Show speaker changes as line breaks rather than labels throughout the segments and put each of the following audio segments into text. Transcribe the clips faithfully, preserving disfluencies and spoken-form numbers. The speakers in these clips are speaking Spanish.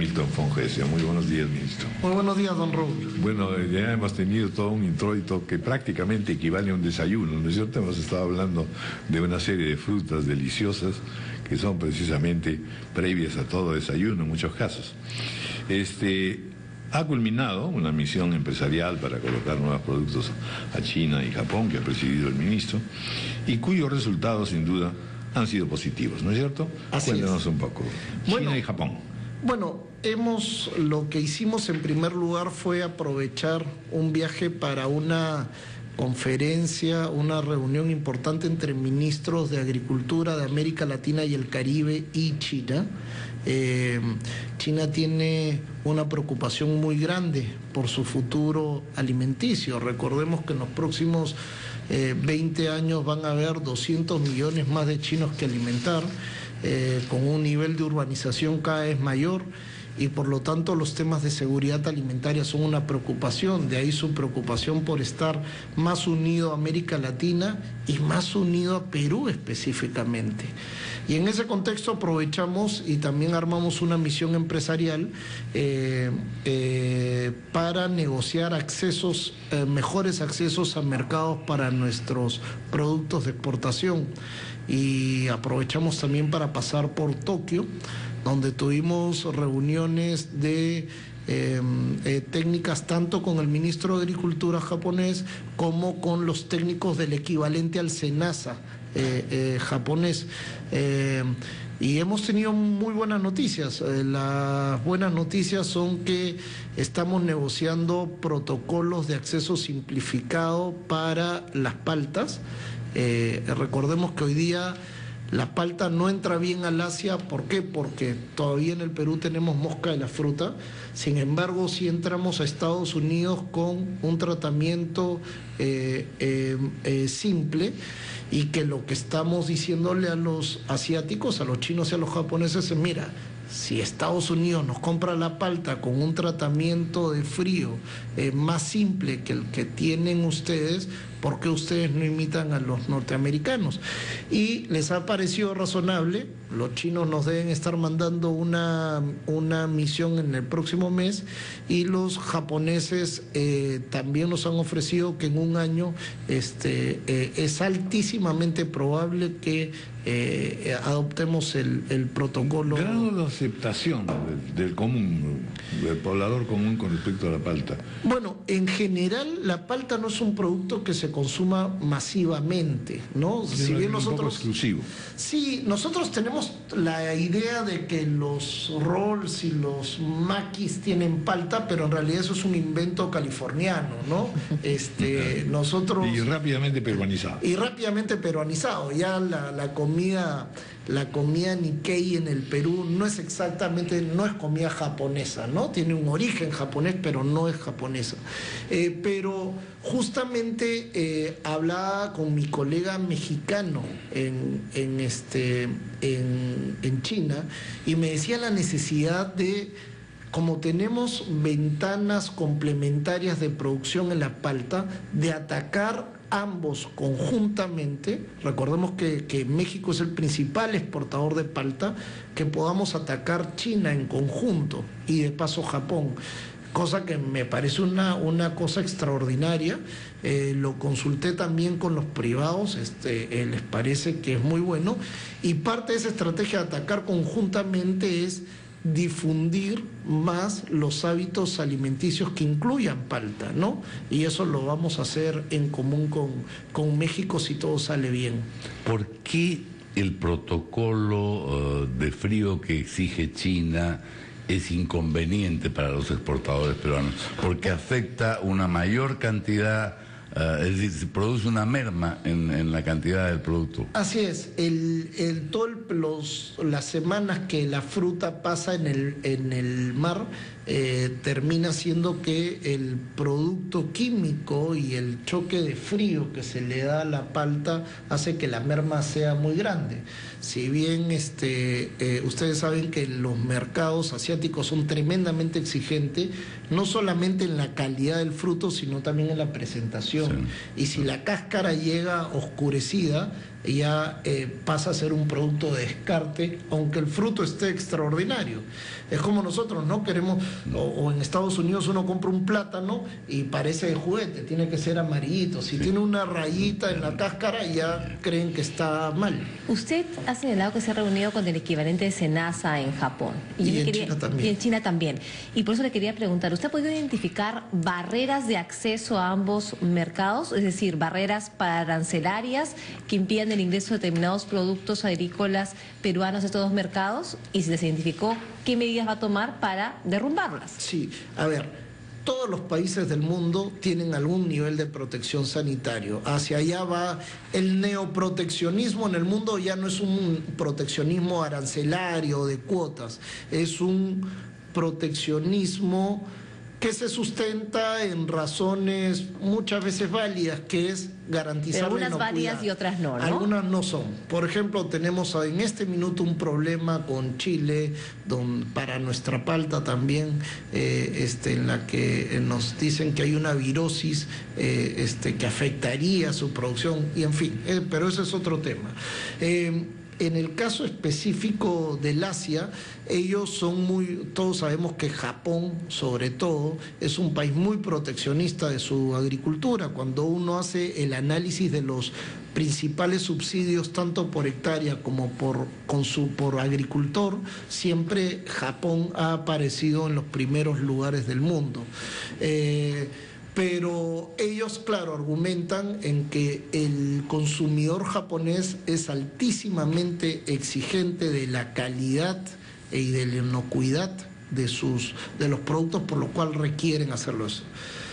Milton Fongesio. Muy buenos días, ministro.
Muy buenos días, don Raúl.
Bueno, ya hemos tenido todo un introito que prácticamente equivale a un desayuno, ¿no es cierto? Hemos estado hablando de una serie de frutas deliciosas que son precisamente previas a todo desayuno en muchos casos. Este, ha culminado una misión empresarial para colocar nuevos productos a China y Japón que ha presidido el ministro y cuyos resultados sin duda han sido positivos, ¿no es cierto?
Así
Cuéntanos
es.
un poco. China
Bueno,
y Japón.
Bueno, hemos, lo que hicimos en primer lugar fue aprovechar un viaje para una conferencia, una reunión importante entre ministros de Agricultura de América Latina y el Caribe y China. Eh, China tiene una preocupación muy grande por su futuro alimenticio. Recordemos que en los próximos eh, veinte años van a haber doscientos millones más de chinos que alimentar, eh, con un nivel de urbanización cada vez mayor, y por lo tanto los temas de seguridad alimentaria son una preocupación. De ahí su preocupación por estar más unido a América Latina y más unido a Perú específicamente. Y en ese contexto aprovechamos y también armamos una misión empresarial eh, eh, para negociar accesos, eh, mejores accesos a mercados para nuestros productos de exportación. Y aprovechamos también para pasar por Tokio, donde tuvimos reuniones de eh, eh, técnicas tanto con el ministro de Agricultura japonés como con los técnicos del equivalente al SENASA eh, eh, japonés. Eh, y hemos tenido muy buenas noticias. Eh, las buenas noticias son que estamos negociando protocolos de acceso simplificado para las paltas. Eh, recordemos que hoy día la palta no entra bien al Asia. ¿Por qué? Porque todavía en el Perú tenemos mosca de la fruta. Sin embargo, si entramos a Estados Unidos con un tratamiento eh, eh, eh, simple, y que lo que estamos diciéndole a los asiáticos, a los chinos y a los japoneses es: mira, si Estados Unidos nos compra la palta con un tratamiento de frío eh, más simple que el que tienen ustedes, ¿por qué ustedes no imitan a los norteamericanos? Y les ha parecido razonable. Los chinos nos deben estar mandando una, una misión en el próximo mes, y los japoneses eh, también nos han ofrecido que en un año este, eh, es altísimamente probable que eh, adoptemos el, el protocolo.
Grado de aceptación del, del común, del poblador común con respecto a la palta.
Bueno, en general la palta no es un producto que se consuma masivamente, ¿no?
Es
Si bien
un
nosotros,
poco exclusivo.
Sí, nosotros tenemos la idea de que los rolls y los maquis tienen palta, pero en realidad eso es un invento californiano, ¿no? Este, nosotros...
Y rápidamente peruanizado.
Y rápidamente peruanizado. Ya la, la comida... La comida Nikkei en el Perú no es exactamente, no es comida japonesa, ¿no? Tiene un origen japonés, pero no es japonesa. Eh, pero justamente eh, hablaba con mi colega mexicano en, en, este, en, en China, y me decía la necesidad de, como tenemos ventanas complementarias de producción en la palta, de atacar ambos conjuntamente. Recordemos que, que México es el principal exportador de palta, que podamos atacar China en conjunto y de paso Japón, cosa que me parece una, una cosa extraordinaria. Eh, lo consulté también con los privados, este, eh, les parece que es muy bueno, y parte de esa estrategia de atacar conjuntamente es difundir más los hábitos alimenticios que incluyan palta, ¿no? Y eso lo vamos a hacer en común con, con México si todo sale bien.
¿Por qué el protocolo uh, de frío que exige China es inconveniente para los exportadores peruanos? Porque afecta una mayor cantidad, uh, es decir, se produce una merma en, en la cantidad del producto.
Así es, el, el, todo el, los, las semanas que la fruta pasa en el, en el mar, eh, termina siendo que el producto químico y el choque de frío que se le da a la palta hace que la merma sea muy grande. Si bien este, eh, ustedes saben que los mercados asiáticos son tremendamente exigentes, no solamente en la calidad del fruto, sino también en la presentación. Sí. Y si la cáscara llega oscurecida, ya eh, pasa a ser un producto de descarte, aunque el fruto esté extraordinario. Es como nosotros, ¿no? Queremos, o, o en Estados Unidos uno compra un plátano y parece de juguete, tiene que ser amarillito. Si sí. tiene una rayita en la cáscara, ya creen que está mal.
Usted ha señalado que se ha reunido con el equivalente de SENASA en Japón.
Y, y en
quería,
China también.
Y en China también. Y por eso le quería preguntar, ¿usted ha podido identificar barreras de acceso a ambos mercados? Es decir, barreras para arancelarias que impidan el ingreso de determinados productos agrícolas peruanos a estos dos mercados, y si les identificó, ¿qué medidas va a tomar para derrumbarlas?
Sí, a ver, todos los países del mundo tienen algún nivel de protección sanitario. Hacia allá va el neoproteccionismo en el mundo, ya no es un proteccionismo arancelario de cuotas, es un proteccionismo que se sustenta en razones muchas veces válidas, que es garantizar la inocuidad.
Algunas válidas y otras no, ¿no?
Algunas no son. Por ejemplo, tenemos en este minuto un problema con Chile, don, para nuestra palta también, eh, este, en la que nos dicen que hay una virosis eh, este, que afectaría su producción, y en fin, eh, pero ese es otro tema. Eh, En el caso específico del Asia, ellos son muy, todos sabemos que Japón, sobre todo, es un país muy proteccionista de su agricultura. Cuando uno hace el análisis de los principales subsidios, tanto por hectárea como por, con su, por agricultor, siempre Japón ha aparecido en los primeros lugares del mundo. Eh, Pero ellos, claro, argumentan en que el consumidor japonés es altísimamente exigente de la calidad y de la inocuidad de, sus, de los productos, por lo cual requieren hacerlo eso.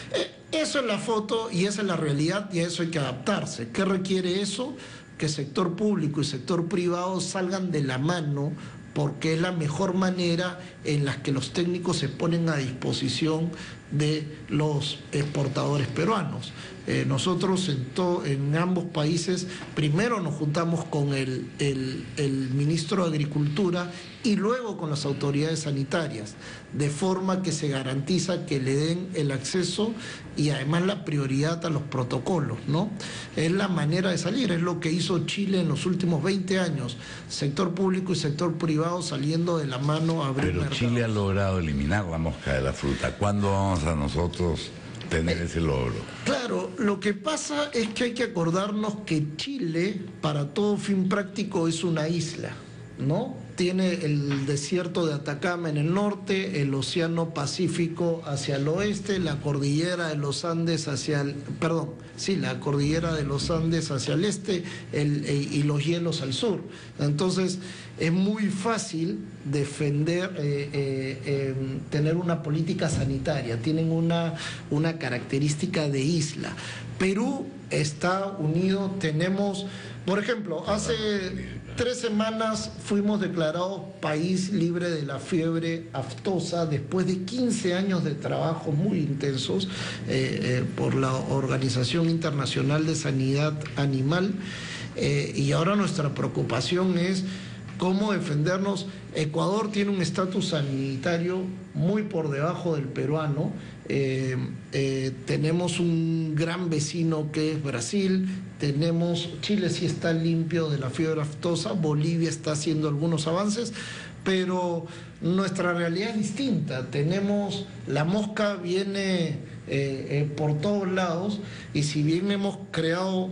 Eso es la foto y esa es la realidad, y a eso hay que adaptarse. ¿Qué requiere eso? Que sector público y sector privado salgan de la mano, porque es la mejor manera en la que los técnicos se ponen a disposición de los exportadores peruanos. Eh, nosotros en, to, en ambos países primero nos juntamos con el, el, el ministro de Agricultura y luego con las autoridades sanitarias, de forma que se garantiza que le den el acceso y además la prioridad a los protocolos, ¿no? Es la manera de salir, es lo que hizo Chile en los últimos veinte años, sector público y sector privado saliendo de la mano a abrir
Pero
mercados.
Chile ha logrado eliminar la mosca de la fruta. ¿Cuándo vamos a nosotros tener ese logro?
Claro, lo que pasa es que hay que acordarnos que Chile, para todo fin práctico, es una isla, ¿no? Tiene el desierto de Atacama en el norte, el océano Pacífico hacia el oeste, la cordillera de los Andes hacia el, perdón, sí, la cordillera de los Andes hacia el este el, y los hielos al sur. Entonces, es muy fácil defender, eh, eh, eh, tener una política sanitaria, tienen una, una característica de isla. Perú está unido, tenemos, por ejemplo, hace tres semanas fuimos declarados país libre de la fiebre aftosa después de quince años de trabajos muy intensos eh, eh, por la Organización Internacional de Sanidad Animal, eh, y ahora nuestra preocupación es cómo defendernos. Ecuador tiene un estatus sanitario muy por debajo del peruano. Eh, eh, tenemos un gran vecino que es Brasil, tenemos, Chile sí está limpio de la fiebre aftosa, Bolivia está haciendo algunos avances, pero nuestra realidad es distinta. Tenemos, la mosca viene eh, eh, por todos lados, y si bien hemos creado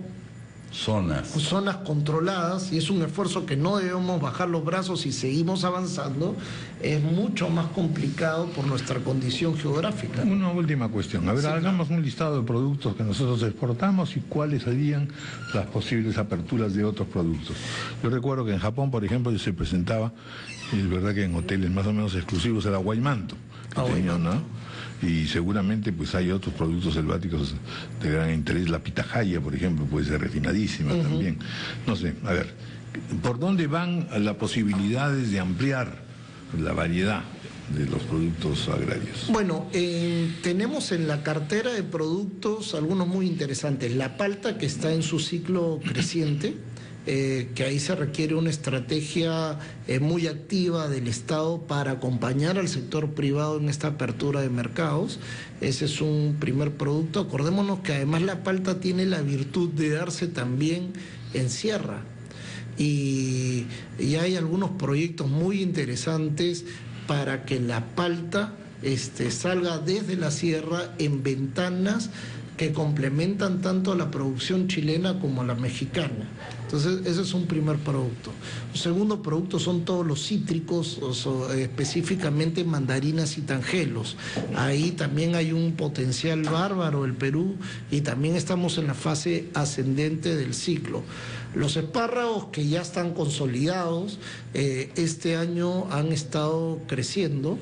zonas.
zonas controladas, y es un esfuerzo que no debemos bajar los brazos y seguimos avanzando, es mucho más complicado por nuestra condición geográfica.
Una última cuestión. A ver,
Sí,
hagamos un listado de productos que nosotros exportamos y cuáles serían las posibles aperturas de otros productos. Yo recuerdo que en Japón, por ejemplo, se presentaba, y es verdad que en hoteles más o menos exclusivos, era guaymanto, que tenía, ¿no? Y seguramente pues hay otros productos selváticos de gran interés. La pitahaya, por ejemplo, puede ser refinadísima uh-huh. también. No sé, a ver, ¿por dónde van las posibilidades de ampliar la variedad de los productos agrarios?
Bueno, eh, tenemos en la cartera de productos algunos muy interesantes. La palta, que está en su ciclo creciente, Eh, que ahí se requiere una estrategia eh, muy activa del Estado para acompañar al sector privado en esta apertura de mercados. Ese es un primer producto. Acordémonos que además la palta tiene la virtud de darse también en sierra. y, y hay algunos proyectos muy interesantes para que la palta este, salga desde la sierra en ventanas que complementan tanto a la producción chilena como a la mexicana. Entonces, ese es un primer producto. Un segundo producto son todos los cítricos, o so, específicamente mandarinas y tangelos. Ahí también hay un potencial bárbaro el Perú y también estamos en la fase ascendente del ciclo. Los espárragos que ya están consolidados, eh, este año han estado creciendo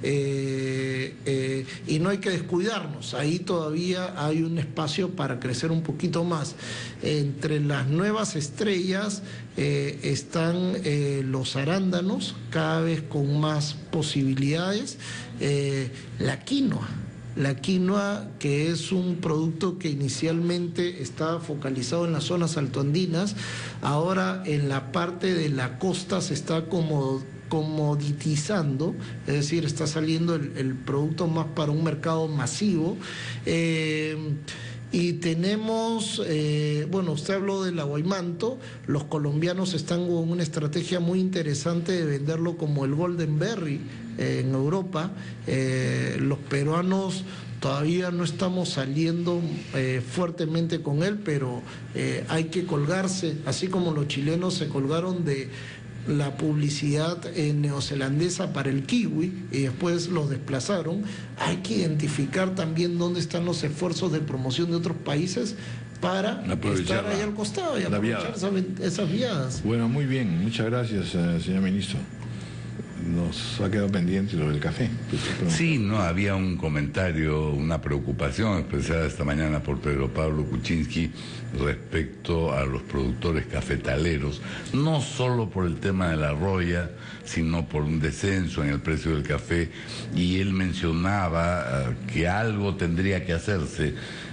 eh, eh, y no hay que descuidarnos. Ahí todavía hay un espacio para crecer un poquito más. Entre las nuevas estrellas eh, están eh, los arándanos, cada vez con más posibilidades, eh, la quinoa. La quinoa, que es un producto que inicialmente estaba focalizado en las zonas altoandinas, ahora en la parte de la costa se está como comoditizando, es decir, está saliendo el, el producto más para un mercado masivo. Eh, Y tenemos, eh, bueno, usted habló del aguaymanto, los colombianos están con una estrategia muy interesante de venderlo como el Golden Berry eh, en Europa. Eh, los peruanos todavía no estamos saliendo eh, fuertemente con él, pero eh, hay que colgarse, así como los chilenos se colgaron de la publicidad eh, neozelandesa para el kiwi y después los desplazaron. Hay que identificar también dónde están los esfuerzos de promoción de otros países para estar ahí al costado y aprovechar esas, esas viadas.
Bueno, muy bien, muchas gracias, eh, señor ministro. Nos ha quedado pendiente lo del café.
Sí, no, había un comentario, una preocupación expresada esta mañana por Pedro Pablo Kuczynski respecto a los productores cafetaleros, no solo por el tema de la roya, sino por un descenso en el precio del café, y él mencionaba uh, que algo tendría que hacerse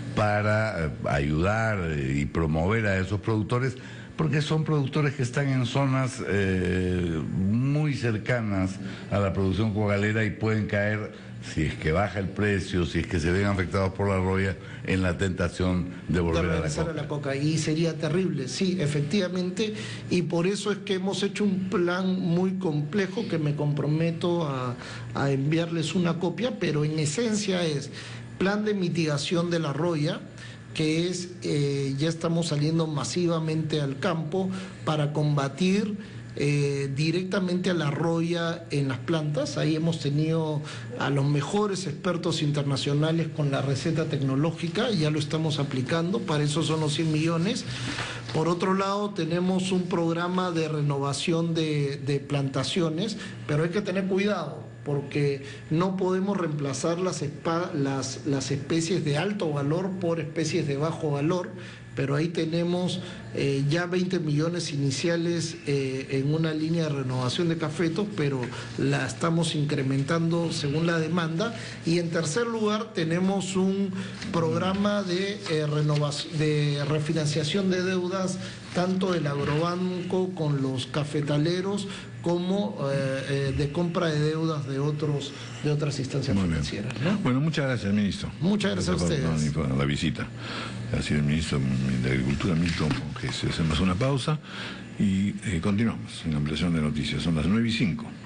para uh, ayudar uh, y promover a esos productores, porque son productores que están en zonas eh, muy cercanas a la producción cogalera y pueden caer, si es que baja el precio, si es que se ven afectados por la roya, en la tentación de volver
de
a la coca.
a la coca. Y sería terrible, sí, efectivamente, y por eso es que hemos hecho un plan muy complejo que me comprometo a, a enviarles una copia, pero en esencia es plan de mitigación de la roya, que es, eh, ya estamos saliendo masivamente al campo para combatir eh, directamente a la roya en las plantas. Ahí hemos tenido a los mejores expertos internacionales con la receta tecnológica, ya lo estamos aplicando, para eso son los cien millones. Por otro lado, tenemos un programa de renovación de, de plantaciones, pero hay que tener cuidado, porque no podemos reemplazar las, las, las especies de alto valor por especies de bajo valor, pero ahí tenemos eh, ya veinte millones iniciales eh, en una línea de renovación de cafetos, pero la estamos incrementando según la demanda. Y en tercer lugar tenemos un programa de, eh, renovación, de refinanciación de deudas, tanto del agrobanco con los cafetaleros como eh, eh, de compra de deudas de otros de otras instancias
Muy
financieras, ¿no?
Bueno, muchas gracias, ministro.
Muchas gracias a ustedes.
Por la visita. Ha sido el ministro de Agricultura, Milton Monjes. Hacemos una pausa y eh, continuamos en la ampliación de noticias. Son las nueve y cinco.